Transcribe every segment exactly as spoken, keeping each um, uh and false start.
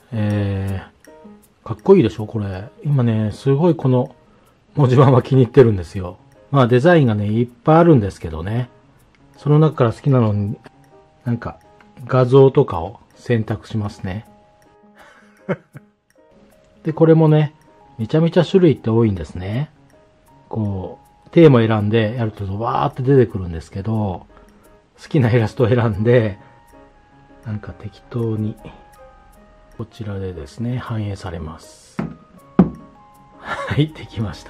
えー、かっこいいでしょこれ。今ね、すごいこの文字盤は気に入ってるんですよ。まあデザインがね、いっぱいあるんですけどね。その中から好きなのに、なんか画像とかを選択しますね。で、これもね、めちゃめちゃ種類って多いんですね。こう、テーマ選んでやるとわーって出てくるんですけど、好きなイラストを選んで、なんか適当に、こちらでですね、反映されます。はい、できました。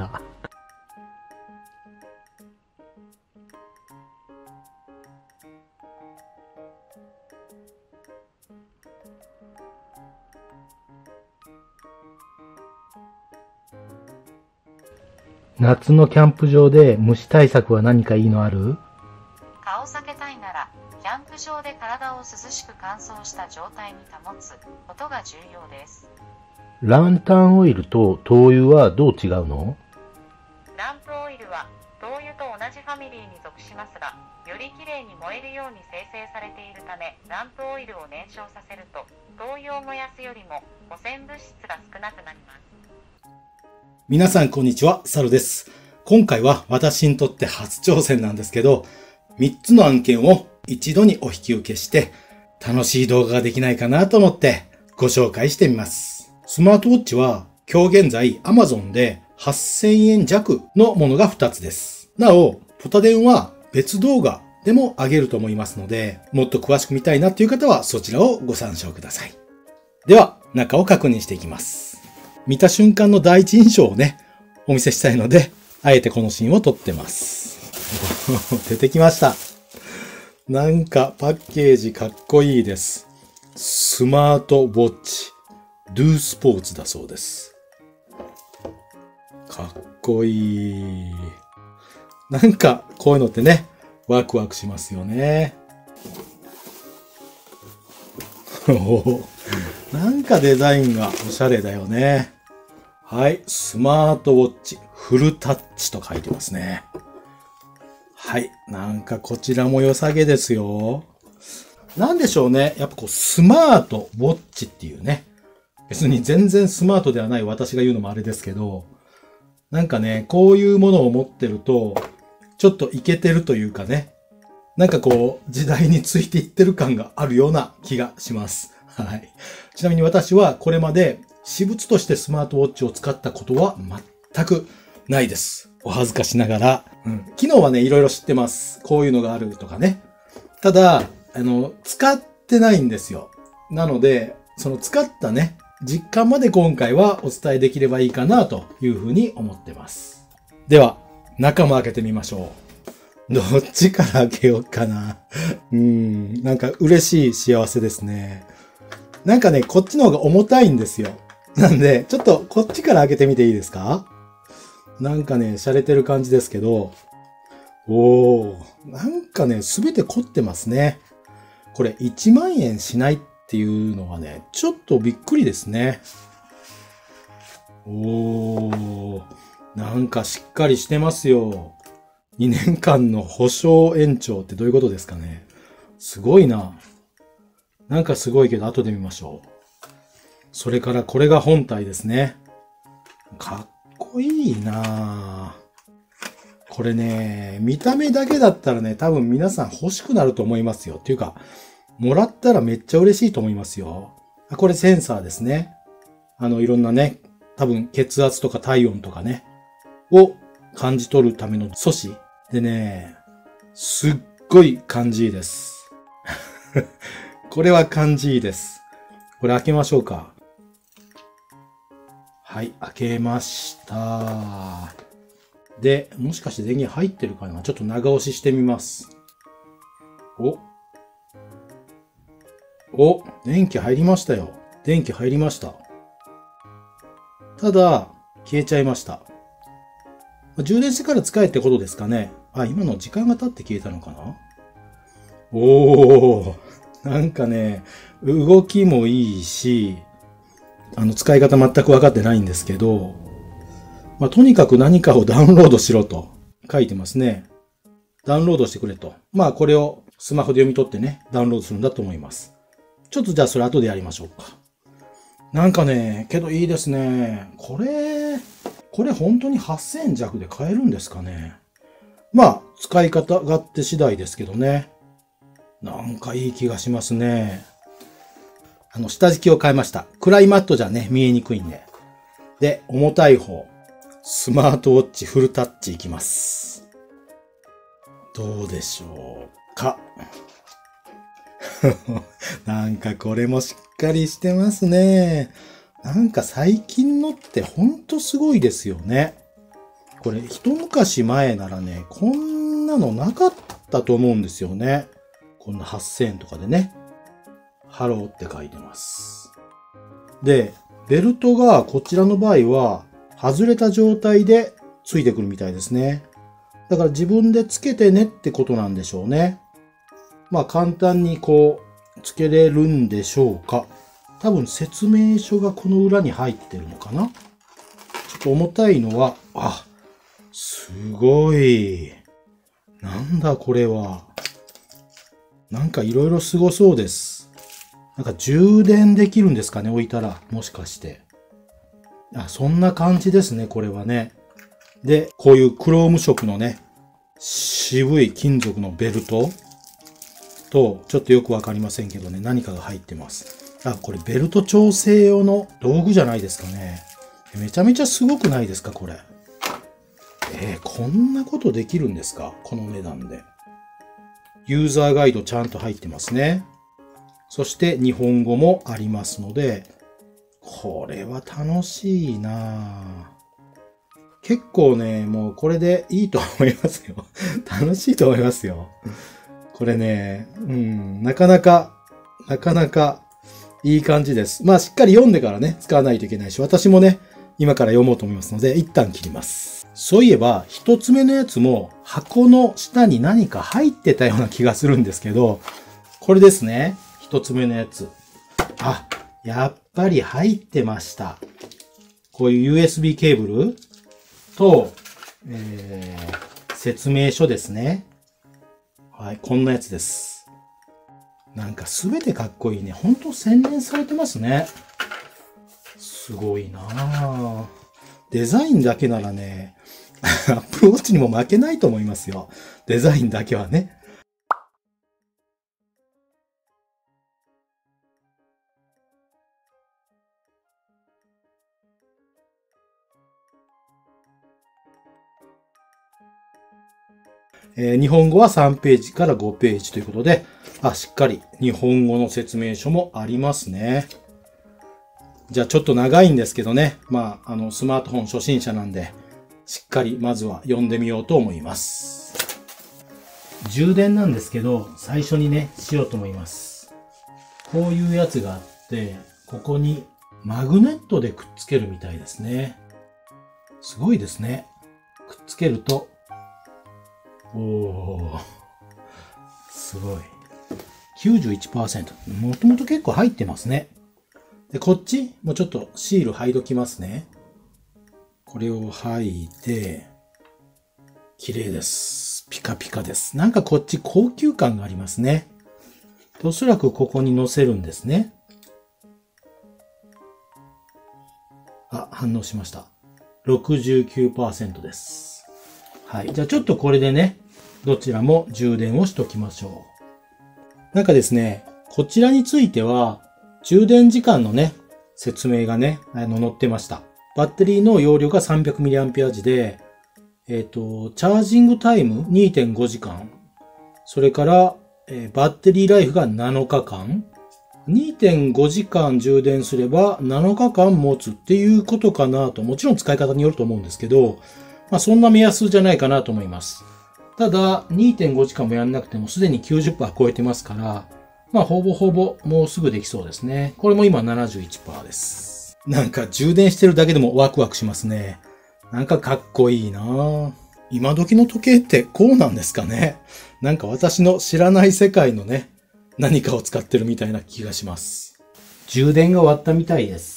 夏のキャンプ場で虫対策は何かいいのある？ 蚊を避けたいなら、キャンプ場で体を涼しく乾燥した状態に保つことが重要です。 ランタンオイルと灯油はどう違うの？ ランプオイルは灯油と同じファミリーに属しますが、よりきれいに燃えるように生成されているため、ランプオイルを燃焼させると灯油を燃やすよりも汚染物質が少なくなります。 皆さんこんにちは、サルです。今回は私にとって初挑戦なんですけど、みっつの案件を一度にお引き受けして楽しい動画ができないかなと思ってご紹介してみます。スマートウォッチは今日現在 Amazon ではっせんえん弱のものがふたつです。なお、ポタデンは別動画でも上げると思いますので、もっと詳しく見たいなという方はそちらをご参照ください。では、中を確認していきます。見た瞬間の第一印象をね、お見せしたいので、あえてこのシーンを撮ってます。出てきました。なんかパッケージかっこいいです。スマートウォッチ、Do スポーツだそうです。かっこいい。なんかこういうのってね、ワクワクしますよね。なんかデザインがおしゃれだよね。はい。スマートウォッチ、フルタッチと書いてますね。はい。なんかこちらも良さげですよ。なんでしょうね。やっぱこう、スマートウォッチっていうね。別に全然スマートではない私が言うのもあれですけど、なんかね、こういうものを持ってると、ちょっとイケてるというかね。なんかこう、時代についていってる感があるような気がします。はい。ちなみに私はこれまで私物としてスマートウォッチを使ったことは全くないです。お恥ずかしながら。うん、昨日はね、いろいろ知ってます。こういうのがあるとかね。ただ、あの、使ってないんですよ。なので、その使ったね、実感まで今回はお伝えできればいいかなというふうに思ってます。では、中も開けてみましょう。どっちから開けようかな。うーん、なんか嬉しい幸せですね。なんかね、こっちの方が重たいんですよ。なんで、ちょっとこっちから開けてみていいですか？なんかね、洒落てる感じですけど、おー、なんかね、すべて凝ってますね。これいちまんえんしないっていうのはね、ちょっとびっくりですね。おー、なんかしっかりしてますよ。にねんかんの保証延長ってどういうことですかね。すごいな。なんかすごいけど後で見ましょう。それからこれが本体ですね。かっこいいなぁ。これね、見た目だけだったらね、多分皆さん欲しくなると思いますよ。っていうか、もらったらめっちゃ嬉しいと思いますよ。これセンサーですね。あの、いろんなね、多分血圧とか体温とかね、を感じ取るための素子。でね、すっごい感じいいです。これは感じいいです。これ開けましょうか。はい、開けました。で、もしかして電源入ってるかな？ちょっと長押ししてみます。お。お、電気入りましたよ。電気入りました。ただ、消えちゃいました。充電してから使えってことですかね。あ、今の時間が経って消えたのかな？おー、なんかね、動きもいいし、あの、使い方全く分かってないんですけど、まあ、とにかく何かをダウンロードしろと書いてますね。ダウンロードしてくれと。まあ、これをスマホで読み取ってね、ダウンロードするんだと思います。ちょっとじゃあそれ後でやりましょうか。 なんかね、けどいいですね。これ、これ本当にはっせんえん弱で買えるんですかね。まあ、使い方がって次第ですけどね。なんかいい気がしますね。あの、下敷きを変えました。暗いマットじゃね、見えにくいんで。で、重たい方。スマートウォッチフルタッチいきます。どうでしょうか。なんかこれもしっかりしてますね。なんか最近のってほんとすごいですよね。これ一昔前ならね、こんなのなかったと思うんですよね。こんなはっせんえんとかでね。ハローって書いてます。で、ベルトがこちらの場合は外れた状態でついてくるみたいですね。だから自分でつけてねってことなんでしょうね。まあ簡単にこうつけれるんでしょうか。多分説明書がこの裏に入ってるのかな。ちょっと重たいのは、あ、すごい。なんだこれは。なんかいろいろすごそうです。なんか充電できるんですかね、置いたら。もしかして。あ、そんな感じですね、これはね。で、こういうクローム色のね、渋い金属のベルトと、ちょっとよくわかりませんけどね、何かが入ってます。あ、これベルト調整用の道具じゃないですかね。めちゃめちゃすごくないですか、これ。えー、こんなことできるんですか、この値段で。ユーザーガイドちゃんと入ってますね。そして日本語もありますので、これは楽しいなぁ。結構ね、もうこれでいいと思いますよ。楽しいと思いますよ。これね、うん、なかなか、なかなかいい感じです。まあしっかり読んでからね、使わないといけないし、私もね、今から読もうと思いますので、一旦切ります。そういえば、一つ目のやつも箱の下に何か入ってたような気がするんですけど、これですね。一つ目のやつ。あ、やっぱり入ってました。こういう ユーエスビー ケーブルと、えー、説明書ですね。はい、こんなやつです。なんかすべてかっこいいね。ほんと洗練されてますね。すごいなぁ。デザインだけならね、アップルウォッチにも負けないと思いますよ。デザインだけはね。えー、日本語はさんページからごページということで、あ、しっかり日本語の説明書もありますね。じゃあちょっと長いんですけどね。まあ、あの、スマートフォン初心者なんで、しっかりまずは読んでみようと思います。充電なんですけど、最初にね、しようと思います。こういうやつがあって、ここにマグネットでくっつけるみたいですね。すごいですね。くっつけると、おー、すごい。きゅうじゅういちパーセント。もともと結構入ってますね。で、こっちもうちょっとシール剥いどきますね。これを剥いで、綺麗です。ピカピカです。なんかこっち高級感がありますね。おそらくここに乗せるんですね。あ、反応しました。ろくじゅうきゅうパーセント です。はい。じゃあちょっとこれでね、どちらも充電をしときましょう。なんかですね、こちらについては、充電時間のね、説明がね、あの載ってました。バッテリーの容量が さんびゃくミリアンペア時で、えっと、チャージングタイム にてんごじかん。それから、えー、バッテリーライフがなのかかん。にてんごじかん充電すればなのかかん持つっていうことかなと。もちろん使い方によると思うんですけど、まあそんな目安じゃないかなと思います。ただ、にてんごじかんもやんなくてもすでに きゅうじゅっパーセント 超えてますから、まあほぼほぼもうすぐできそうですね。これも今 ななじゅういちパーセント です。なんか充電してるだけでもワクワクしますね。なんかかっこいいなぁ。今時の時計ってこうなんですかね。なんか私の知らない世界のね、何かを使ってるみたいな気がします。充電が終わったみたいです。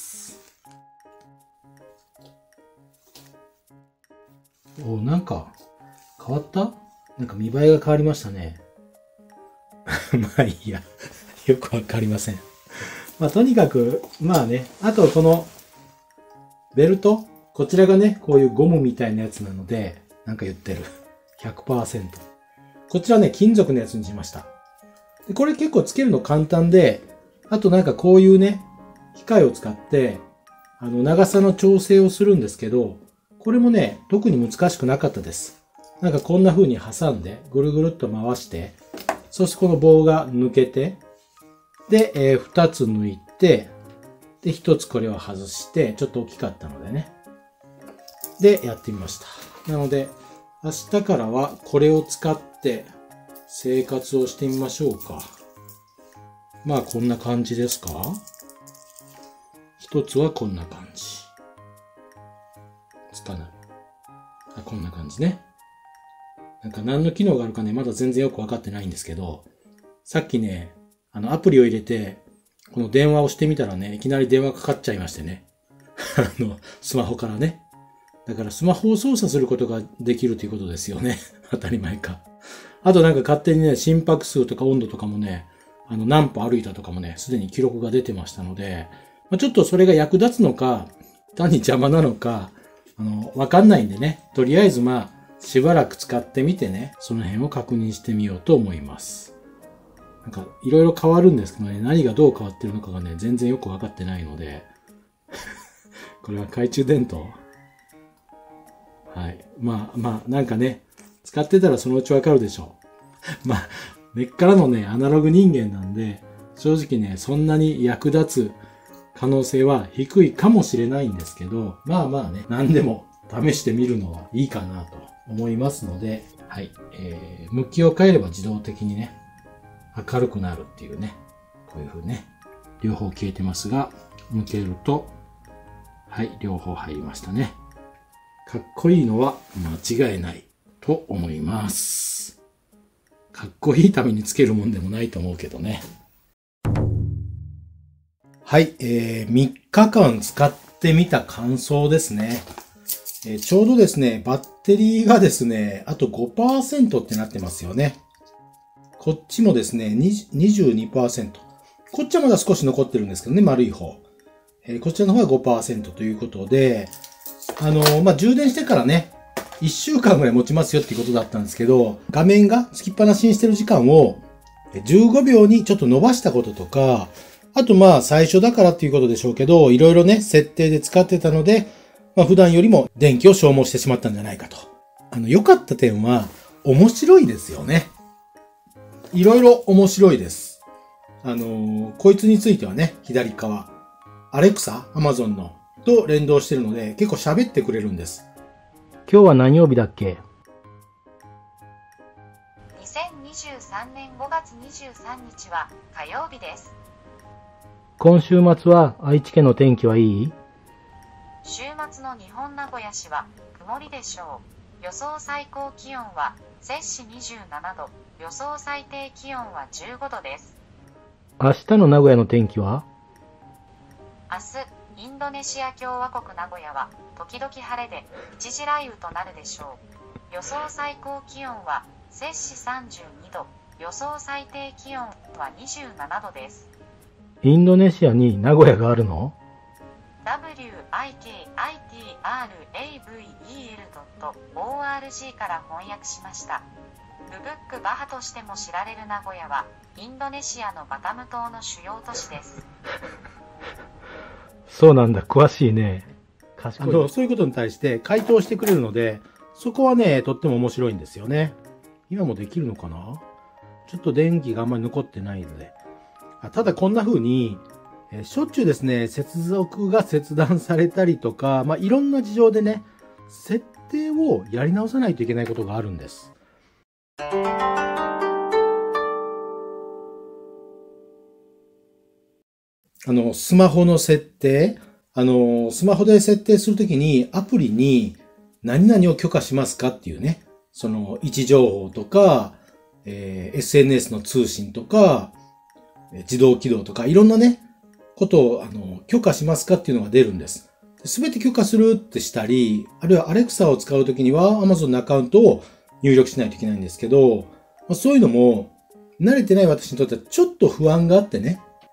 お、なんか変わった?なんか見栄えが変わりましたね。まあいいや。よくわかりません。 まあ、とにかく、まあね、あとこの、ベルト、こちらがね、こういうゴムみたいなやつなので、なんか言ってる。ひゃくパーセント。こちらね、金属のやつにしました。で、これ結構つけるの簡単で、あとなんかこういうね、機械を使って、あの、長さの調整をするんですけど、これもね、特に難しくなかったです。なんかこんな風に挟んで、ぐるぐるっと回して、そしてこの棒が抜けて、で、えー、二つ抜いて、で、一つこれを外して、ちょっと大きかったのでね。で、やってみました。なので、明日からはこれを使って生活をしてみましょうか。まあ、こんな感じですか？一つはこんな感じ。つかない。あ、こんな感じね。なんか何の機能があるかね、まだ全然よくわかってないんですけど、さっきね、あのアプリを入れて、この電話をしてみたらね、いきなり電話かかっちゃいましてね。あの、スマホからね。だからスマホを操作することができるということですよね。当たり前か。あとなんか勝手にね、心拍数とか温度とかもね、あの何歩歩いたとかもね、すでに記録が出てましたので、まあ、ちょっとそれが役立つのか、単に邪魔なのか、あの、わかんないんでね、とりあえずまあ、しばらく使ってみてね、その辺を確認してみようと思います。なんか、いろいろ変わるんですけどね、何がどう変わってるのかがね、全然よくわかってないので、これは懐中電灯？はい。まあまあ、なんかね、使ってたらそのうちわかるでしょう。まあ、根っからのね、アナログ人間なんで、正直ね、そんなに役立つ可能性は低いかもしれないんですけど、まあまあね、何でも試してみるのはいいかなと思いますので、はい。えー、向きを変えれば自動的にね、明るくなるっていうね、こういう風ね、両方消えてますが、向けると、はい、両方入りましたね。かっこいいのは間違いないと思います。かっこいいためにつけるもんでもないと思うけどね。はい、えー、みっかかん使ってみた感想ですね。えー、ちょうどですね、バッテリーがですね、あと ごパーセント ってなってますよね。こっちもですね、にじゅうにパーセント。こっちはまだ少し残ってるんですけどね、丸い方。えー、こちらの方は ごパーセント ということで、あのー、まあ、充電してからね、いっしゅうかんぐらい持ちますよっていうことだったんですけど、画面がつきっぱなしにしてる時間をじゅうごびょうにちょっと伸ばしたこととか、あとまあ最初だからっていうことでしょうけど、いろいろね、設定で使ってたので、まあ普段よりも電気を消耗してしまったんじゃないかと。あの、良かった点は面白いですよね。いろいろ面白いです。あのー、こいつについてはね、左側、アレクサ、アマゾンのと連動してるので、結構喋ってくれるんです。 今日は何曜日だっけ？ にせんにじゅうさんねんごがつにじゅうさんにちは火曜日です。 今週末は愛知県の天気はいい？ 週末の日本名古屋市は曇りでしょう。予想最高気温は摂氏にじゅうななど、予想最低気温はじゅうごどです。 明日の名古屋の天気は？ 明日、インドネシア共和国名古屋は時々晴れで一時雷雨となるでしょう。予想最高気温は摂氏さんじゅうにど、予想最低気温はにじゅうななどです。 インドネシアに名古屋があるの？ ダブリューアイケーアイティーアールエーブイイーエルドットオーアールジー から翻訳しました。ルブックバハとしても知られる名古屋はインドネシアのバタム島の主要都市です。 そうなんだ、詳しいね。賢い。 あの、そういうことに対して回答してくれるので、そこはね、とっても面白いんですよね。今もできるのかな？ちょっと電気があんまり残ってないので。ただこんな風に、えー、しょっちゅうですね、接続が切断されたりとか、まあ、いろんな事情でね、設定をやり直さないといけないことがあるんです。あの、スマホの設定、あの、スマホで設定するときにアプリに何々を許可しますかっていうね、その位置情報とか、えー、エスエヌエス の通信とか、自動起動とかいろんなね、ことをあの許可しますかっていうのが出るんです。すべて許可するってしたり、あるいは Alexa を使うときには Amazon のアカウントを入力しないといけないんですけど、そういうのも慣れてない私にとってはちょっと不安があってね、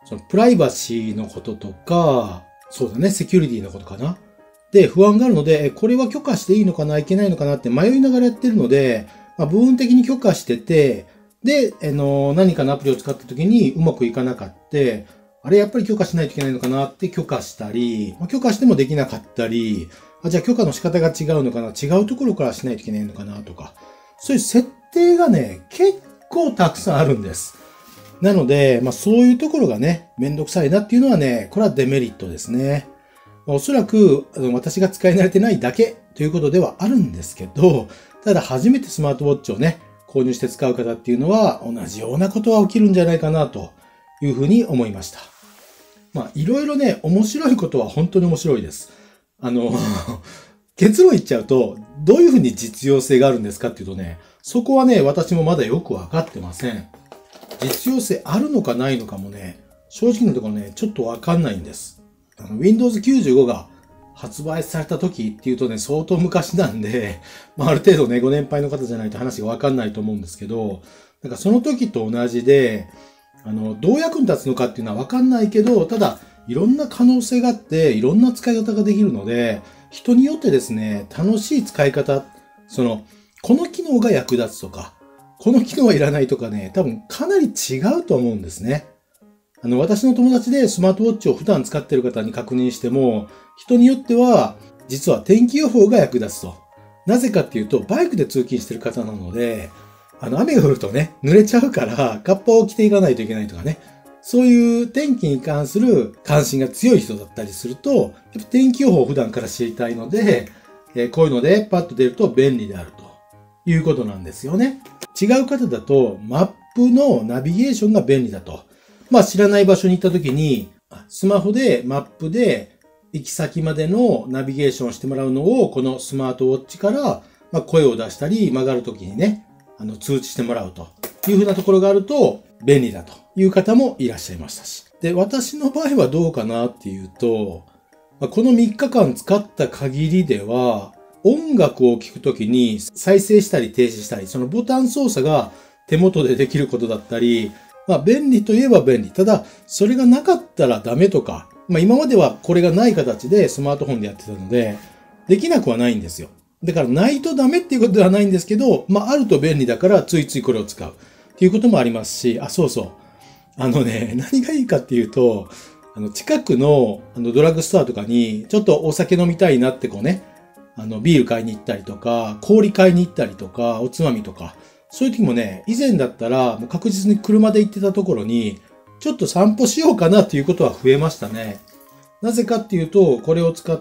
そのプライバシーのこととか、そうだね、セキュリティのことかな。で、不安があるので、これは許可していいのかな、いけないのかなって迷いながらやってるので、まあ、部分的に許可してて、で、あの、何かのアプリを使った時にうまくいかなかった。あれやっぱり許可しないといけないのかなって許可したり、まあ、許可してもできなかったり、あ、じゃあ許可の仕方が違うのかな、違うところからしないといけないのかなとか、そういう設定がね、結構たくさんあるんです。なので、まあそういうところがね、めんどくさいなっていうのはね、これはデメリットですね。おそらく私が使い慣れてないだけということではあるんですけど、ただ初めてスマートウォッチをね、購入して使う方っていうのは同じようなことは起きるんじゃないかなというふうに思いました。まあいろいろね、面白いことは本当に面白いです。あの、結論言っちゃうと、どういうふうに実用性があるんですかっていうとね、そこはね、私もまだよくわかってません。実用性あるのかないのかもね、正直なところね、ちょっとわかんないんです。あの ウィンドウズきゅうじゅうご が発売された時っていうとね、相当昔なんで、まあ、ある程度ね、ご年配の方じゃないと話がわかんないと思うんですけど、なんかその時と同じで、あの、どう役に立つのかっていうのはわかんないけど、ただ、いろんな可能性があって、いろんな使い方ができるので、人によってですね、楽しい使い方、その、この機能が役立つとか、この機能はいらないとかね、多分かなり違うと思うんですね。あの、私の友達でスマートウォッチを普段使っている方に確認しても、人によっては、実は天気予報が役立つと。なぜかっていうと、バイクで通勤している方なので、あの、雨が降るとね、濡れちゃうから、カッパを着ていかないといけないとかね。そういう天気に関する関心が強い人だったりすると、やっぱ天気予報を普段から知りたいので、えー、こういうのでパッと出ると便利であるということなんですよね。違う方だと、マップのナビゲーションが便利だと。まあ知らない場所に行った時に、スマホでマップで行き先までのナビゲーションをしてもらうのを、このスマートウォッチから、まあ、声を出したり曲がる時にね、あの通知してもらうというふうなところがあると便利だという方もいらっしゃいましたし。で、私の場合はどうかなっていうと、まあ、このみっかかん使った限りでは、音楽を聴くときに再生したり停止したり、そのボタン操作が手元でできることだったり、まあ便利といえば便利。ただ、それがなかったらダメとか、まあ今まではこれがない形でスマートフォンでやってたので、できなくはないんですよ。だからないとダメっていうことではないんですけど、まああると便利だからついついこれを使うっていうこともありますし、あ、そうそう。あのね、何がいいかっていうと、あの近くのあのドラッグストアとかにちょっとお酒飲みたいなってこうね、あのビール買いに行ったりとか、氷買いに行ったりとか、おつまみとか、そういう時もね、以前だったらもう確実に車で行ってたところに、ちょっと散歩しようかなっていうことは増えましたね。なぜかっていうと、これを使って、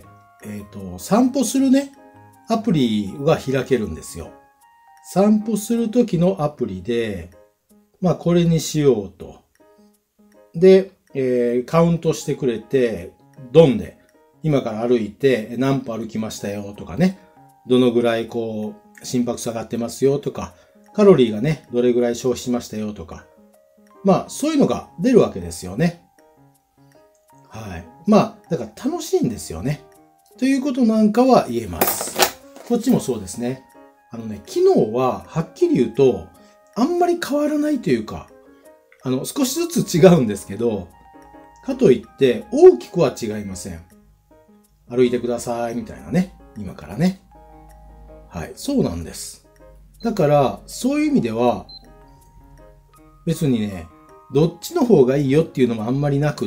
えっと、散歩するね、アプリが開けるんですよ。散歩する時のアプリで、まあこれにしようと。で、えー、カウントしてくれて、ドンで、今から歩いて何歩歩きましたよとかね、どのぐらいこう、心拍数上がってますよとか、カロリーがね、どれぐらい消費しましたよとか。まあ、そういうのが出るわけですよね。はい。まあ、だから楽しいんですよね。ということなんかは言えます。こっちもそうですね。あのね、機能ははっきり言うと、あんまり変わらないというか、あの、少しずつ違うんですけど、かといって大きくは違いません。歩いてくださいみたいなね。今からね。はい。そうなんです。だから、そういう意味では、別にね、どっちの方がいいよっていうのもあんまりなくって、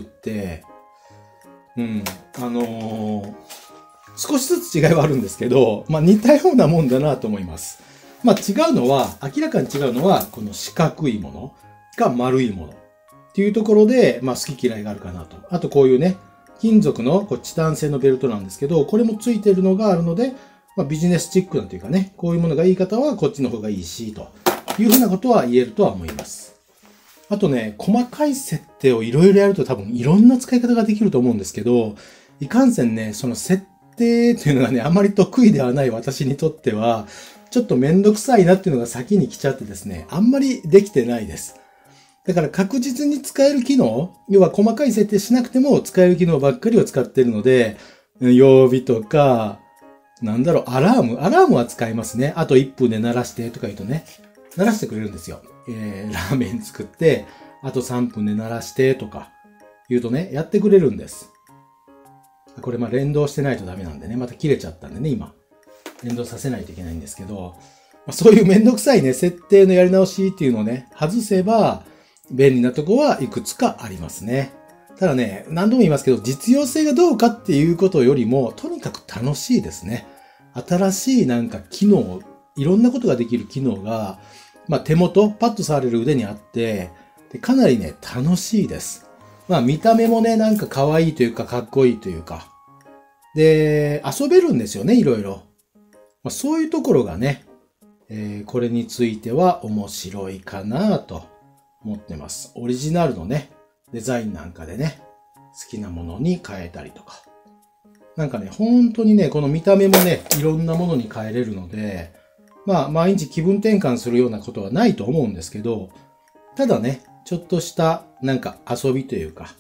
うん。あのー、少しずつ違いはあるんですけど、まあ似たようなもんだなと思います。まあ違うのは、明らかに違うのは、この四角いものか丸いものっていうところで、まあ好き嫌いがあるかなと。あとこういうね、金属のこうチタン製のベルトなんですけど、これもついてるのがあるので、まあ、ビジネスチックなというかね、こういうものがいい方はこっちの方がいいし、というふうなことは言えるとは思います。あとね、細かい設定をいろいろやると多分いろんな使い方ができると思うんですけど、いかんせんね、その設定というのがね、あまり得意ではない私にとっては、ちょっとめんどくさいなっていうのが先に来ちゃってですね、あんまりできてないです。だから確実に使える機能、要は細かい設定しなくても使える機能ばっかりを使っているので、曜日とか、なんだろう、アラームアラームは使いますね。あといっぷんで鳴らしてとか言うとね、鳴らしてくれるんですよ。えー、ラーメン作って、 あとさんぷんで鳴らしてとか言うとね、やってくれるんです。これまあ連動してないとダメなんでね、また切れちゃったんでね、今。連動させないといけないんですけど、まあ、そういうめんどくさいね、設定のやり直しっていうのをね、外せば便利なとこはいくつかありますね。ただね、何度も言いますけど、実用性がどうかっていうことよりも、とにかく楽しいですね。新しいなんか機能、いろんなことができる機能が、まあ手元、パッと触れる腕にあって、でかなりね、楽しいです。まあ見た目もね、なんか可愛いというか、かっこいいというか。で、遊べるんですよね、いろいろ。まあ、そういうところがね、えー、これについては面白いかなと思ってます。オリジナルのね、デザインなんかでね、好きなものに変えたりとか。なんかね、本当にね、この見た目もね、いろんなものに変えれるので、まあ、毎日気分転換するようなことはないと思うんですけど、ただね、ちょっとしたなんか遊びというか、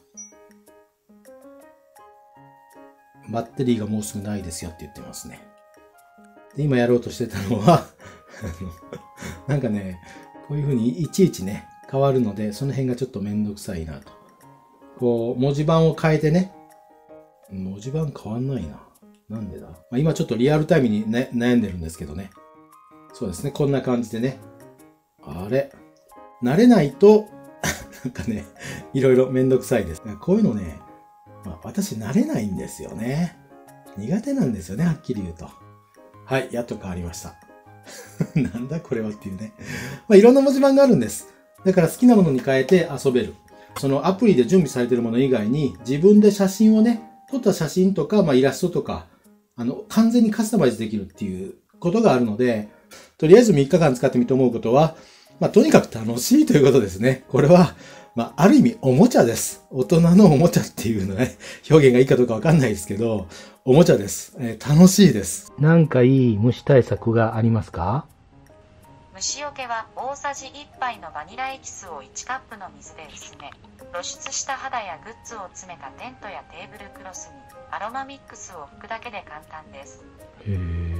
バッテリーがもうすぐないですよって言ってますね。で今やろうとしてたのは、なんかね、こういう風にいちいちね、変わるので、その辺がちょっとめんどくさいなと。こう、文字盤を変えてね、文字盤変わんないな。なんでだ、まあ、今ちょっとリアルタイムに、ね、悩んでるんですけどね。そうですね、こんな感じでね。あれ慣れないと、なんかね、いろいろめんどくさいです。こういうのね、まあ、私慣れないんですよね。苦手なんですよね、はっきり言うと。はい、やっと変わりました。なんだこれはっていうね。まあ、いろんな文字盤があるんです。だから好きなものに変えて遊べる。そのアプリで準備されているもの以外に、自分で写真をね、撮った写真とか、まあ、イラストとか、あの、完全にカスタマイズできるっていうことがあるので、とりあえずみっかかん使ってみて思うことは、まあ、とにかく楽しいということですね。これは、まあ、ある意味おもちゃです。大人のおもちゃっていうのね、表現がいいかどうかわかんないですけど、おもちゃです。えー、楽しいです。 なんかいい虫対策がありますか？ 虫除けは大さじいっぱいのバニラエキスをいちカップの水で薄め、露出した肌やグッズを詰めたテントやテーブルクロスにアロマミックスを拭くだけで簡単です。 へー。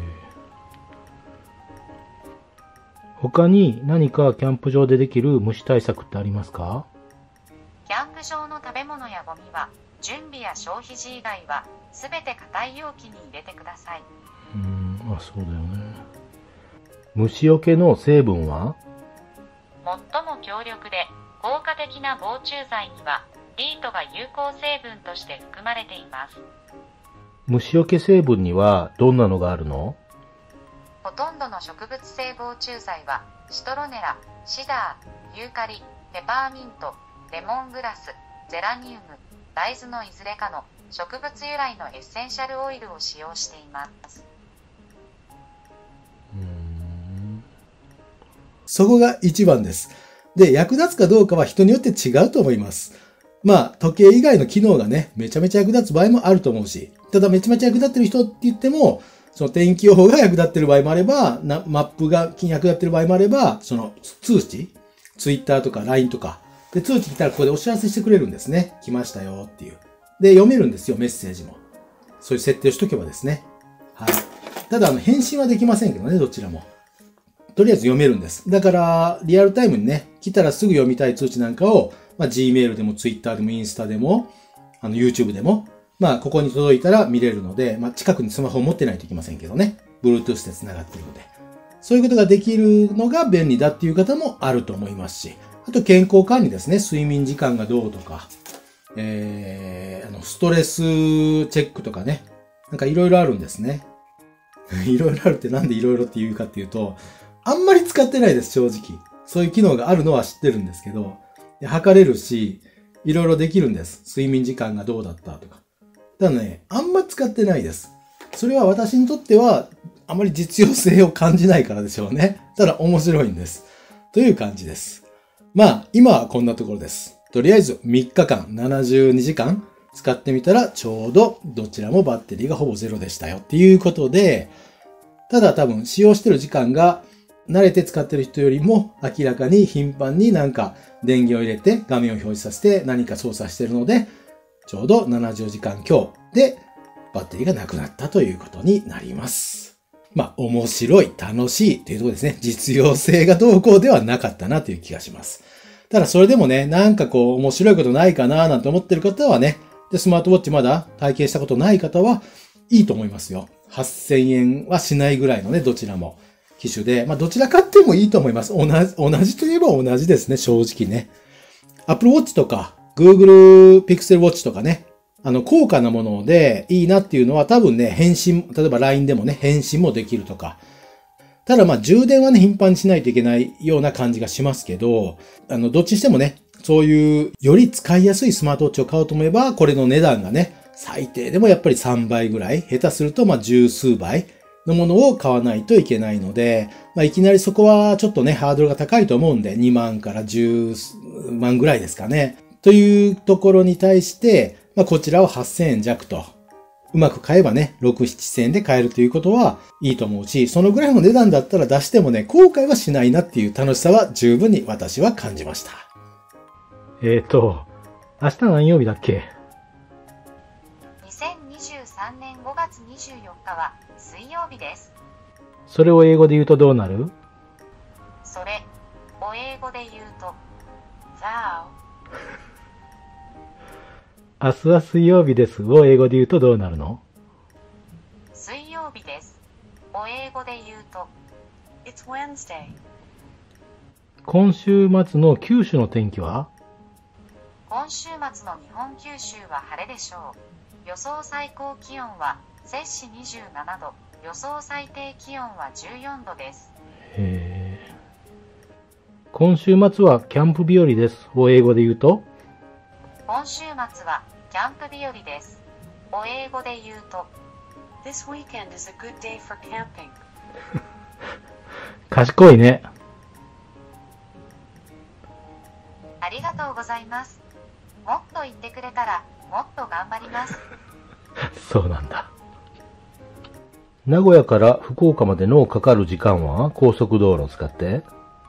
他に何かキャンプ場でできる虫対策ってありますか？ キャンプ場の食べ物やゴミは準備や消費時以外はすべて硬い容器に入れてください。 うーん、あ、そうだよね。虫除けの成分は？ 最も強力で効果的な防虫剤にはリートが有効成分として含まれています。 虫除け成分にはどんなのがあるの？ ほとんどの植物性防虫剤はシトロネラ、シダー、ユーカリ、ペパーミント、レモングラス、ゼラニウム、大豆のいずれかの植物由来のエッセンシャルオイルを使用しています。 うーん、 そこが一番です。で、役立つかどうかは人によって違うと思います。まあ、時計以外の機能がね、めちゃめちゃ役立つ場合もあると思うし、ただめちゃめちゃ役立ってる人って言っても、その天気予報が役立ってる場合もあれば、なマップが役立ってる場合もあれば、その通知、ツイッターとか ライン とか、で、通知来たらここでお知らせしてくれるんですね。来ましたよっていう。で、読めるんですよ、メッセージも。そういう設定をしとけばですね。はい。ただ、あの、返信はできませんけどね、どちらも。とりあえず読めるんです。だから、リアルタイムにね、来たらすぐ読みたい通知なんかを、まあ、Gmail でも Twitter でもインスタでも、あの、YouTube でも、まあ、ここに届いたら見れるので、まあ、近くにスマホを持ってないといけませんけどね。Bluetooth で繋がっているので。そういうことができるのが便利だっていう方もあると思いますし、あと健康管理ですね。睡眠時間がどうとか、えー、あの、ストレスチェックとかね。なんかいろいろあるんですね。いろいろあるってなんでいろいろって言うかっていうと、あんまり使ってないです、正直。そういう機能があるのは知ってるんですけど、測れるし、いろいろできるんです。睡眠時間がどうだったとか。ただね、あんま使ってないです。それは私にとっては、あまり実用性を感じないからでしょうね。ただ面白いんです。という感じです。まあ、今はこんなところです。とりあえずみっかかん、ななじゅうにじかん使ってみたらちょうどどちらもバッテリーがほぼゼロでしたよっていうことで、ただ多分使用してる時間が慣れて使ってる人よりも明らかに頻繁になんか電源を入れて画面を表示させて何か操作してるので、ちょうどななじゅうじかん強でバッテリーがなくなったということになります。まあ、面白い、楽しいというところですね。実用性がどうこうではなかったなという気がします。 ただそれでもね、なんかこう面白いことないかななんて思ってる方はね、で、スマートウォッチまだ体験したことない方はいいと思いますよ。はっせんえんはしないぐらいのね、どちらも機種で。まあどちら買ってもいいと思います。同じ、同じといえば同じですね、正直ね。Apple Watch とか Google Pixel Watch とかね、あの高価なものでいいなっていうのは多分ね、返信、例えば ライン でもね、返信もできるとか。ただまあ充電はね、頻繁にしないといけないような感じがしますけど、あの、どっちにしてもね、そういうより使いやすいスマートウォッチを買おうと思えば、これの値段がね、最低でもやっぱりさんばいぐらい、下手するとまあ十数倍のものを買わないといけないので、まあいきなりそこはちょっとね、ハードルが高いと思うんで、にまんからじゅうまんぐらいですかね。というところに対して、まあこちらははっせんえん弱と。うまく買えばね、ろく、ななせんえんで買えるということはいいと思うし、そのぐらいの値段だったら出してもね、後悔はしないなっていう楽しさは十分に私は感じました。 えーと、明日何曜日だっけ？ にせんにじゅうさんねんごがつにじゅうよっかは水曜日です。 それを英語で言うとどうなる？ それを英語で言うと、ザ明日は水曜日ですを英語で言うとどうなるの？ 水曜日ですを英語で言うと、It's Wednesday。 今週末の九州の天気は？ 今週末の日本九州は晴れでしょう。予想最高気温は摂氏にじゅうななど、予想最低気温はじゅうよんどです。 へー。今週末はキャンプ日和ですを英語で言うと？ 今週末はキャンプ日和ですを英語で言うと、This weekend is a good day for camping。 賢いね。 ありがとうございます。もっと言ってくれたらもっと頑張ります。 そうなんだ。名古屋から福岡までのかかる時間は高速道路を使って？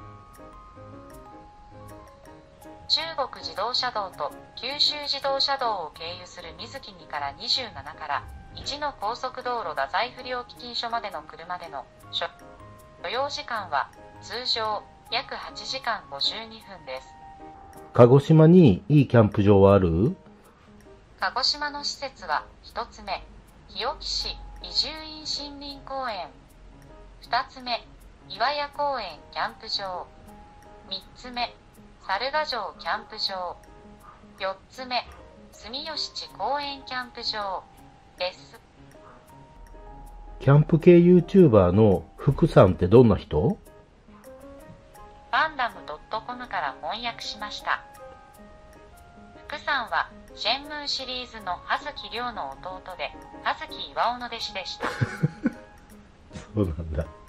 中国自動車道と九州自動車道を経由する水木にからにじゅうななからいちの高速道路太宰府料金所までの車での所要時間は通常約はちじかんごじゅうにふんです。 鹿児島にいいキャンプ場はある？ 鹿児島の施設はひとつめ、日置市移住院森林公園、ふたつめ、岩屋公園キャンプ場、みっつめ、猿ヶ城キャンプ場、よっつめ、住吉地公園キャンプ場です。 キャンプ系 YouTuber の福さんってどんな人？ ファンダム .com から翻訳しました。福さんはシェンムーシリーズの葉月亮の弟で、葉月巌の弟子でした。 そうなんだ。